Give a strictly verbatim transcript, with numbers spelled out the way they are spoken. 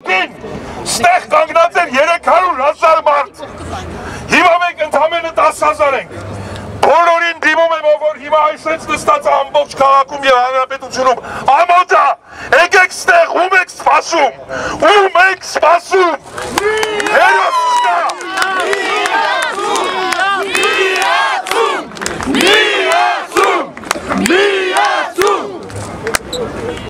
Յոթին ստեղ կանգնած էր երեք հարյուր հազար մարդ։ Հիմա մենք ընդամենը տասը հազար ենք։ Բոլորին դիմում եմ, որ հիմա այսպես նստած ամբողջ քաղաքում եւ հանրապետությունում ամոթ է, եկեք ստեղ ում եք սպասում, ում եք սպասում։